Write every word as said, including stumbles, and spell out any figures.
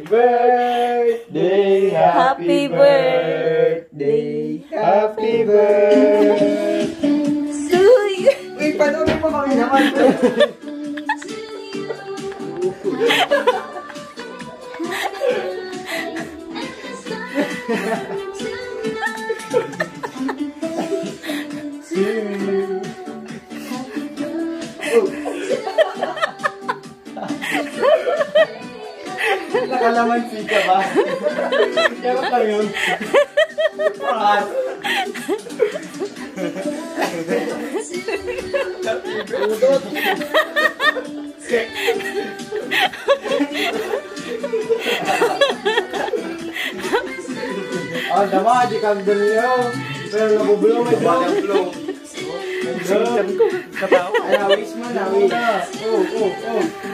birthday, happy birthday, happy birthday. Suy! Uy, panoorin mo kami naman. Nakalamansi ka ba? Kaya lang yun. Paras. Udot. Oh, the magic candle nyo. Pero nabubulong may bottom flow. Ay, awis mo na, awis. Oh, oh, oh.